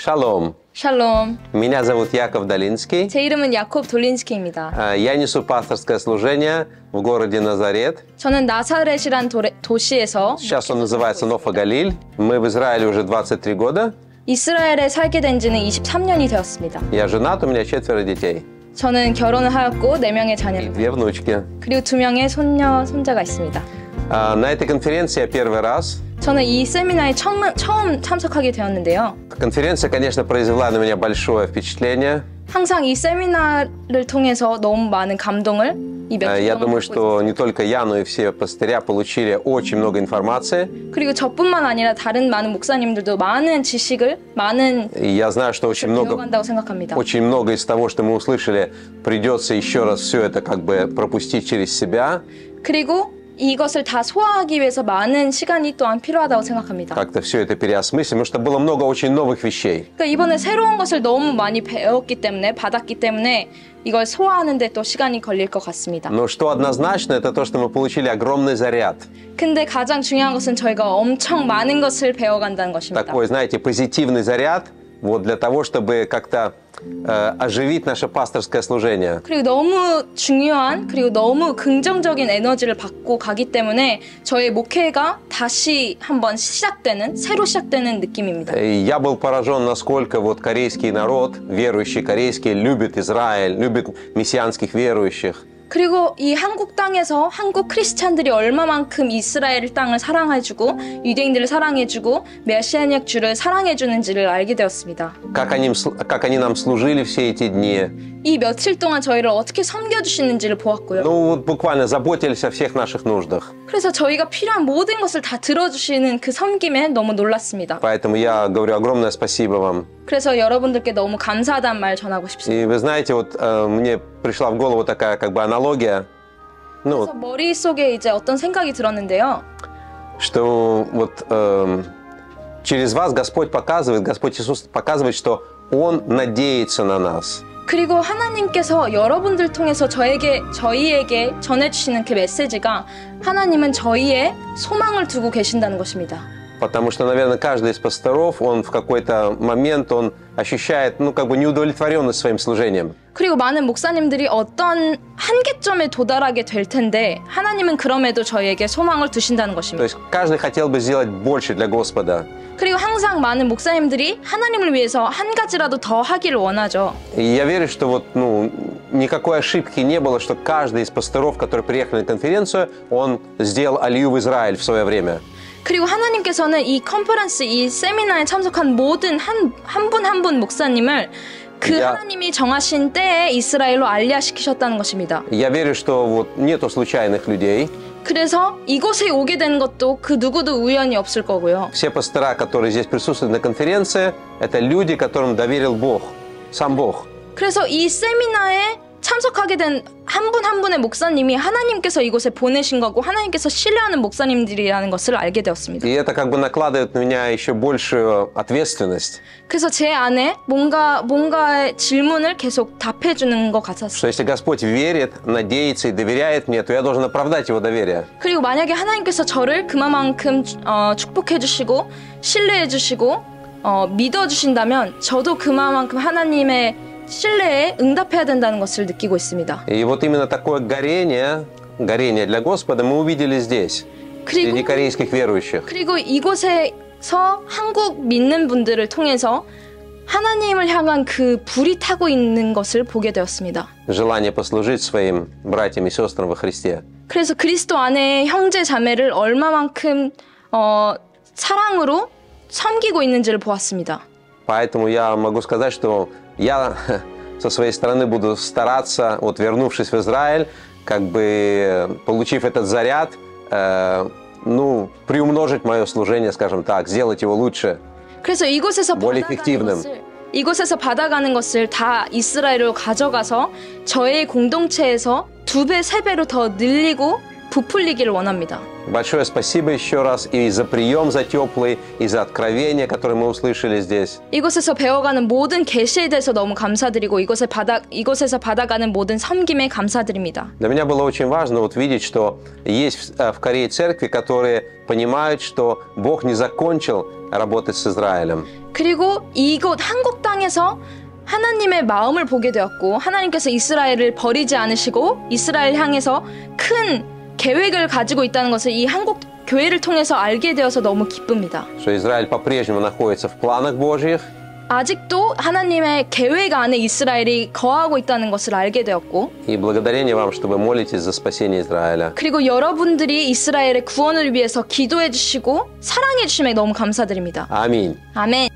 Шалом. 샬롬. Меня зовут Яков Долинский. 제 이름은 야콥 돌린스키입니다. Я несу пасторское служение в городе Назарет. 저는 나사렛이란 도시에서 Сейчас он называется Нофа-Галиль. Мы в Израиле уже 23 года. 이스라엘에 살게 된 지는 23년이 되었습니다. Я женат, у меня 4 детей. 저는 결혼을 하였고 4명의 자녀를 И 2 внучки. 그리고 2명의 손녀, 손자가 있습니다. На этой конференции я первый раз. 저는 이 세미나에 처음 참석하게 되었는데요. Конференция, конечно, произвела на меня большое впечатление. 항상 이 세미나를 통해서 너무 많은 감동을 이 며칠 Я 동안 думаю, 받고 что не только я, но и все пастыря получили очень много информации. 그리고 저뿐만 아니라 다른 많은 목사님들도 많은 지식을 많은 И я знаю, что очень 배워간다고 생각합니다. много из того, что мы услышали, придется еще раз все это как бы пропустить через себя. 그리고 이것을 다 소화하기 위해서 많은 시간이 또한 필요하다고 생각합니다. Как-то все это переосмыслить, потому что было много очень новых вещей. 그러니까 이번에 새로운 것을 너무 많이 배웠기 때문에 받았기 때문에 이걸 소화하는데 또 시간이 걸릴 것 같습니다. Но что однозначно, это то, что мы получили огромный заряд. 근데 가장 중요한 것은 저희가 엄청 많은 것을 배워간다는 것입니다. Такой, знаете, позитивный заряд, вот для того, чтобы как-то оживить наше пасторское служение. 그리고 너무 중요한 그리고 너무 긍정적인 에너지를 받고 가기 때문에 저의 목회가 다시 한번 새로 시작되는 느낌입니다. И я был поражен, насколько вот корейский народ, верующий корейский, любит Израиль, любит мессианских верующих. 그리고 이 한국 땅에서 한국 크리스찬들이 얼마만큼 이스라엘 땅을 사랑해주고 유대인들을 사랑해주고 메시아닉 주를 사랑해주는지를 알게 되었습니다. Как они нам служили все эти дни. 이 며칠 동안 저희를 어떻게 섬겨주시는지를 보았고요. Ну вот буквально заботились о всех наших нуждах. 그래서 저희가 필요한 모든 것을 다 들어주시는 그 섬김에 너무 놀랐습니다. Поэтому я говорю огромное спасибо вам. 그래서 여러분들께 너무 감사하다는 말 전하고 싶습니다. И вы знаете, вот мне пришла в голову такая как бы аналогия, 그래서 머릿속에 이제 어떤 생각이 들었는데요. что вот через вас Господь Иисус показывает, что Он надеется на нас. 그리고 하나님께서 여러분들 통해서 저희에게 전해주시는 그 메시지가 하나님은 저희의 소망을 두고 계신다는 것입니다. Потому что, наверное, каждый из пасторов, он в какой-то момент, он ощущает, ну, как бы неудовлетворенность своим служением. 그리고 많은 목사님들이 어떤 한계점에 도달하게 될 텐데 하나님은 그럼에도 저희에게 소망을 두신다는 То 것입니다. есть каждый хотел бы сделать больше для Господа. 그리고 항상 많은 목사님들이 하나님을 위해서 한 가지라도 더 하기를 원하죠. И я верю, что вот, ну, никакой ошибки не было, что каждый из пасторов, которые приехали на конференцию, он сделал алию в Израиль в свое время. 그리고 하나님께서는 이 컨퍼런스, 이 세미나에 참석한 모든 한 분 한 분 목사님을 그 하나님이 정하신 때에 이스라엘로 알리아시키셨다는 것입니다. Я верю, что вот нету случайных людей. 그래서 이곳에 오게 된 것도 그 누구도 우연이 없을 거고요. Все пастора, которые здесь присутствуют на конференции, это люди, которым доверил Бог, сам Бог. 그래서 이 세미나에 참석하게 된 한 분 한 분의 목사님이 하나님께서 이곳에 보내신 거고 하나님께서 신뢰하는 목사님들이라는 것을 알게 되었습니다. И это как бы накладывает на меня еще большую ответственность. 그래서 제 안에 뭔가의 질문을 계속 답해주는 것 Что 같았어요. если Господь верит, надеется и доверяет мне, то я должен оправдать Его доверие. 그리고 만약에 하나님께서 저를 그만큼 축복해 주시고 신뢰해 주시고 믿어 주신다면 저도 그만큼 하나님의 신뢰에 응답해야 된다는 것을 느끼고 있습니다. И вот именно такое горение для Господа мы увидели здесь, среди корейских верующих. 그리고 이곳에서 한국 믿는 분들을 통해서 하나님을 향한 그 불이 타고 있는 것을 보게 되었습니다. Желание послужить своим братьям и сестрам во Христе. 그래서 그리스도 안에 형제 자매를 얼마만큼 사랑으로 섬기고 있는지를 보았습니다. Поэтому я могу сказать, что я со своей стороны буду стараться, вот вернувшись в Израиль, как бы получив этот заряд, ну, приумножить мое служение, скажем так, сделать его лучше, 그래서 이곳에서 받아가는 것을 다 이스라엘로 가져가서 저의 공동체에서 2배, 3배로 더 늘리고 부풀리기를 원합니다. Большое спасибо еще раз и за прием, за теплый, и за откровение, которое мы услышали здесь. 이곳에서 배워가는 모든 계시에 대해서 너무 감사드리고 이곳에서 받아가는 모든 섬김에 감사드립니다. Для меня было очень важно вот видеть, что есть в Корее церкви, которые понимают, что Бог не закончил работать с Израилем. 그리고 이곳 한국 땅에서 하나님의 마음을 보게 되었고 하나님께서 이스라엘을 버리지 않으시고 이스라엘 향해서 큰 계획을 가지고 있다는 것을 이 한국 교회를 통해서 알게 되어서 너무 기쁩니다. Что Израиль по-прежнему находится в планах Божьих. 아직도 하나님의 계획 안에 이스라엘이 거하고 있다는 것을 알게 되었고 И благодарение вам, что вы молитесь за спасение Израиля. 그리고 여러분들이 이스라엘의 구원을 위해서 기도해 주시고 사랑해 주심에 너무 감사드립니다. Аминь. 아멘.